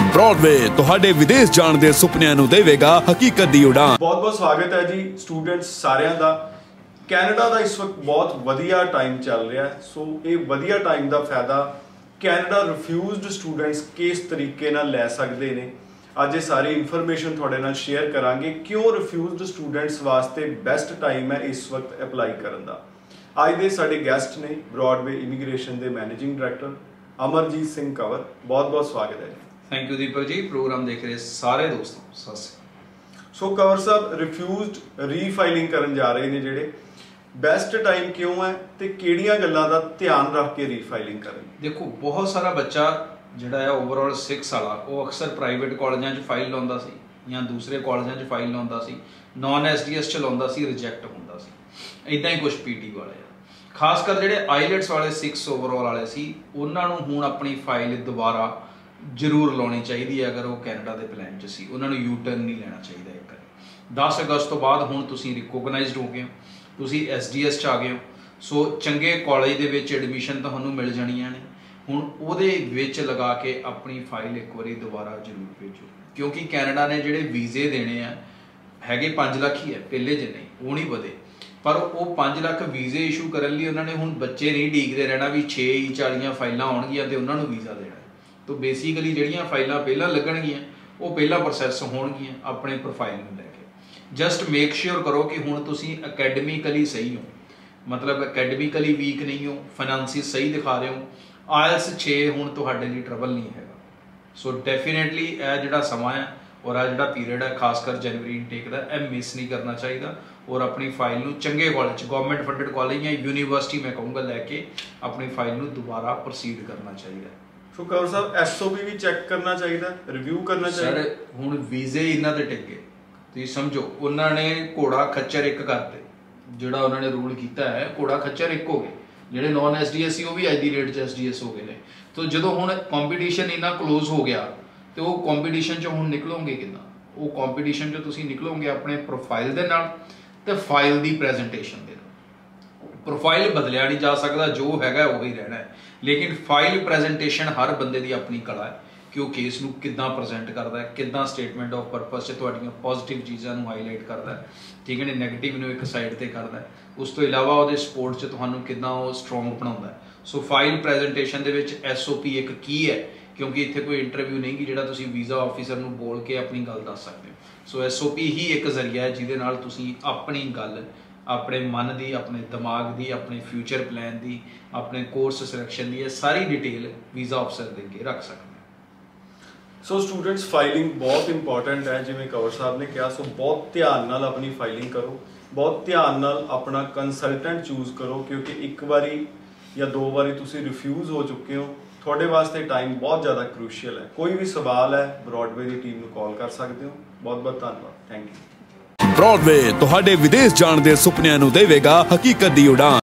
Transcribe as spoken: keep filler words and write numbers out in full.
Broadway तुहाडे विदेश जाण दे सुपनिਆਂ ਨੂੰ ਦੇਵੇਗਾ ਹਕੀਕਤ ਦੀ ਉਡਾਨ। बहुत बहुत स्वागत है जी स्टूडेंट्स सारिਆਂ ਦਾ। ਕੈਨੇਡਾ ਦਾ ਇਸ ਵਕਤ ਬਹੁਤ ਵਧੀਆ ਟਾਈਮ ਚੱਲ ਰਿਹਾ ਹੈ, ਸੋ ਇਹ ਵਧੀਆ ਟਾਈਮ ਦਾ ਫਾਇਦਾ ਕੈਨੇਡਾ ਰਿਫਿਊਜ਼ਡ ਸਟੂਡੈਂਟਸ ਕਿਸ ਤਰੀਕੇ ਨਾਲ ਲੈ ਸਕਦੇ ਨੇ। ਅੱਜ ਇਹ ਸਾਰੀ ਇਨਫੋਰਮੇਸ਼ਨ ਤੁਹਾਡੇ ਨਾਲ ਸ਼ੇਅਰ ਕਰਾਂਗੇ ਕਿਉਂ ਰਿਫਿਊਜ਼ਡ ਸਟੂਡੈਂਟਸ ਵਾਸਤੇ ਬੈਸਟ ਟਾਈਮ ਹੈ ਇਸ ਵਕਤ ਅਪਲਾਈ ਕਰਨ ਦਾ। ਅੱਜ ਦੇ ਸਾਡੇ ਗੈਸਟ ਨੇ ਬ੍ਰੌਡਵੇ ਇਮੀਗ੍ਰੇਸ਼ਨ ਦੇ ਮੈਨੇਜਿੰਗ ਡਾਇਰੈਕਟਰ ਅਮਰਜੀਤ ਸਿੰਘ ਕੰवर। बहुत बहुत स्वागत है जी। Thank you Deepak ji. Programme देख रहे सारे दोस्तों सत सो कंवर साहब रिफ्यूज्ड रीफाइलिंग करन जा रहे ने जेडे बेस्ट टाइम क्यों है ते किहड़ियां गल्लां दा ध्यान रख के रीफाइलिंग करन। देखो बहुत सारा बच्चा जिहड़ा है ओवरऑल सिक्स वाला वो अक्सर प्राइवेट कॉलेजां च फाइल लाउंदा सी या दूसरे कॉलेजां च फाइल लाउंदा सी, नॉन एस डी एस च लाउंदा सी, रिजैक्ट हुंदा सी। इदां ही कुछ पीटी वाले खास कर जिहड़े आईलैट्स वाले सिक्स ओवरऑल वाले सी उन्हां नूं हुण अपनी फाइल दोबारा जरूर लानी चाहिए। अगर वो कैनेडा के प्लान च सी उन्होंने यू टर्न नहीं लेना चाहिए। एक दस अगस्त तो बाद हुण तुसीं रिकोगनाइज्ड हो गए हो, तुसीं एस डी एस च आ गए हो, सो चंगे कॉलेज दे विच एडमिशन तुहानूं मिल जाणियां ने। हुण उहदे विच लगा के अपनी फाइल एक बारी दोबारा जरूर भेजो, क्योंकि कैनेडा ने जिहड़े वीजे देने आ हैगे पाँच लख ही है, पहले जिन्ने वो नहीं वधे, पर वो पाँच लख वीजे इशू करन लई उन्होंने हुण बच्चे नहीं ढीकदे रहना भी छे चालीआं फाइलां आउणगीआं ते उन्हां नूं वीजा देना। तो बेसिकली ਜਿਹੜੀਆਂ फाइलां ਪਹਿਲਾਂ ਲੱਗਣਗੀਆਂ ਉਹ ਪਹਿਲਾਂ ਪ੍ਰੋਸੈਸ ਹੋਣਗੀਆਂ ਆਪਣੇ ਪ੍ਰੋਫਾਈਲ ਨੂੰ ਲੈ ਕੇ। ਜਸਟ ਮੇਕ ਸ਼ੋਰ ਕਰੋ ਕਿ ਹੁਣ ਤੁਸੀਂ ਅਕੈਡਮਿਕਲੀ ਸਹੀ ਹੋ, ਮਤਲਬ ਅਕੈਡਮਿਕਲੀ ਵੀਕ ਨਹੀਂ ਹੋ, ਫਾਈਨੈਂਸਿਸ ਸਹੀ ਦਿਖਾ ਰਹੇ ਹੋ, ਆਇਲਸ ਛੇ ਹੁਣ ਤੁਹਾਡੇ ਲਈ ਟਰਬਲ ਨਹੀਂ ਹੈਗਾ। ਸੋ ਡੈਫੀਨੇਟਲੀ ਇਹ ਜਿਹੜਾ ਸਮਾਂ ਹੈ ਔਰ ਇਹ ਜਿਹੜਾ ਪੀਰੀਅਡ ਹੈ ਖਾਸ ਕਰ ਜਨਵਰੀ ਇਨਟੇਕ ਦਾ ਇਹ ਮਿਸ ਨਹੀਂ ਕਰਨਾ ਚਾਹੀਦਾ ਔਰ ਆਪਣੀ ਫਾਈਲ ਨੂੰ ਚੰਗੇ ਕਾਲਜ ਗਵਰਨਮੈਂਟ ਫੰਡਡ ਕਾਲਜ ਜਾਂ ਯੂਨੀਵਰਸਿਟੀ ਮੈਂ ਕਹੂੰਗਾ ਲੈ ਕੇ ਆਪਣੀ ਫਾਈਲ ਨੂੰ ਦੁਬਾਰਾ ਪ੍ਰੋਸੀਡ ਕਰਨਾ ਚਾਹੀਦਾ। ਸੋ ਕੰवर ਸਾਹਿਬ ਐਸ ਓ ਪੀ ਵੀ ਚੈੱਕ ਕਰਨਾ ਚਾਹੀਦਾ, ਰਿਵਿਊ ਕਰਨਾ ਚਾਹੀਦਾ। ਸਰ ਹੁਣ ਵੀਜ਼ੇ ਇਹਨਾਂ ਦੇ ਟਿੱਕੇ ਤੁਸੀਂ ਸਮਝੋ ਉਹਨਾਂ ਨੇ ਘੋੜਾ ਖੱਚਰ ਇੱਕ ਕਰਤੇ, ਜਿਹੜਾ ਉਹਨਾਂ ਨੇ ਰੂਲ ਕੀਤਾ ਹੈ ਘੋੜਾ ਖੱਚਰ ਇੱਕ ਹੋ ਗਏ। ਜਿਹੜੇ ਨੌਨ ਐਸ ਡੀ ਐਸ ਸੀ ਉਹ ਵੀ ਅੱਜ ਦੀ ਰੇਟ 'ਚ ਐਸ ਡੀ ਐਸ ਹੋ ਗਏ ਨੇ। तो ਜਦੋਂ ਹੁਣ ਕੰਪੀਟੀਸ਼ਨ ਇੰਨਾ ਕਲੋਜ਼ ਹੋ ਗਿਆ ਤੇ ਉਹ ਕੰਪੀਟੀਸ਼ਨ 'ਚ ਹੁਣ ਨਿਕਲੋਗੇ ਕਿੱਦਾਂ? ਉਹ ਕੰਪੀਟੀਸ਼ਨ 'ਚ ਤੁਸੀਂ ਨਿਕਲੋਗੇ ਆਪਣੇ ਪ੍ਰੋਫਾਈਲ ਦੇ ਨਾਲ ਤੇ ਫਾਈਲ ਦੀ ਪ੍ਰੈਜੈਂਟੇਸ਼ਨ ਦੇ ਨਾਲ। ਪ੍ਰੋਫਾਈਲ ਬਦਲਿਆ ਨਹੀਂ ਜਾ ਸਕਦਾ, ਜੋ ਹੈਗਾ ਉਹੀ ਰਹਿਣਾ ਹੈ, ਲੇਕਿਨ ਫਾਈਲ ਪ੍ਰੈਜੈਂਟੇਸ਼ਨ ਹਰ ਬੰਦੇ ਦੀ ਆਪਣੀ ਕਲਾ ਹੈ ਕਿ ਉਹ ਕੇਸ ਨੂੰ ਕਿੱਦਾਂ ਪ੍ਰੈਜ਼ੈਂਟ ਕਰਦਾ ਹੈ, ਕਿੱਦਾਂ ਸਟੇਟਮੈਂਟ ਆਫ ਪਰਪਸ 'ਚ ਤੁਹਾਡੀਆਂ ਪੋਜ਼ਿਟਿਵ ਚੀਜ਼ਾਂ ਨੂੰ ਹਾਈਲਾਈਟ ਕਰਦਾ ਹੈ, ਠੀਕ ਹੈ ਨੇ, ਨੈਗੇਟਿਵ ਨੂੰ ਇੱਕ ਸਾਈਡ 'ਤੇ ਕਰਦਾ ਹੈ। ਉਸ ਤੋਂ ਇਲਾਵਾ ਉਹਦੇ ਸਪੋਰਟ 'ਚ ਤੁਹਾਨੂੰ ਕਿੱਦਾਂ ਉਹ ਸਟਰੋਂਗ ਬਣਾਉਂਦਾ ਹੈ। ਸੋ ਫਾਈਲ ਪ੍ਰੈਜੈਂਟੇਸ਼ਨ ਦੇ ਵਿੱਚ ਐਸ ਓ ਪੀ ਇੱਕ ਕੀ ਹੈ, ਕਿਉਂਕਿ ਇੱਥੇ ਕੋਈ ਇੰਟਰਵਿਊ ਨਹੀਂ ਕਿ ਜਿਹੜਾ ਤੁਸੀਂ ਵੀਜ਼ਾ ਆਫਿਸਰ ਨੂੰ ਬੋਲ ਕੇ ਆਪਣੀ ਗੱਲ ਦੱਸ ਸਕਦੇ ਹੋ। ਸੋ ਐਸ ਓ ਪੀ ਹੀ ਇੱਕ ਜ਼ਰੀਆ ਹੈ ਜਿਹਦੇ ਨਾਲ ਤੁਸੀਂ ਆਪਣੀ ਗੱਲ ਆਪਣੇ ਮਨ ਦੀ, ਆਪਣੇ ਦਿਮਾਗ ਦੀ, ਆਪਣੇ ਫਿਊਚਰ ਪਲਾਨ ਦੀ, ਆਪਣੇ ਕੋਰਸ ਸਿਲੈਕਸ਼ਨ ਦੀ ਇਹ ਸਾਰੀ ਡਿਟੇਲ ਵੀਜ਼ਾ ਅਫਸਰ ਦੇ ਅੱਗੇ ਰੱਖ ਸਕਦੇ ਹੋ। ਸੋ ਸਟੂਡੈਂਟਸ ਫਾਈਲਿੰਗ ਬਹੁਤ ਇੰਪੋਰਟੈਂਟ ਹੈ, ਜਿਵੇਂ ਕੰवर ਸਾਹਿਬ ਨੇ ਕਿਹਾ। ਸੋ ਬਹੁਤ ਧਿਆਨ ਨਾਲ ਆਪਣੀ ਫਾਈਲਿੰਗ ਕਰੋ, ਬਹੁਤ ਧਿਆਨ ਨਾਲ ਆਪਣਾ ਕੰਸਲਟੈਂਟ ਚੂਜ਼ ਕਰੋ, ਕਿਉਂਕਿ ਇੱਕ ਵਾਰੀ ਜਾਂ ਦੋ ਵਾਰੀ ਤੁਸੀਂ ਰਿਫਿਊਜ਼ ਹੋ ਚੁੱਕੇ ਹੋ, ਤੁਹਾਡੇ ਵਾਸਤੇ ਟਾਈਮ ਬਹੁਤ ਜ਼ਿਆਦਾ ਕ੍ਰੂਸ਼ੀਅਲ ਹੈ। ਕੋਈ ਵੀ ਸਵਾਲ ਹੈ ਬ੍ਰੌਡਵੇ ਦੀ ਟੀਮ ਨੂੰ ਕਾਲ ਕਰ ਸਕਦੇ ਹੋ। ਬਹੁਤ ਬਹੁਤ ਧੰਨਵਾਦ। Thank you. ब्रॉडवे तुहाडे विदेश जाण दे सुपनिਆਂ ਨੂੰ ਦੇਵੇਗਾ ਹਕੀਕਤ ਦੀ ਉਡਾਨ।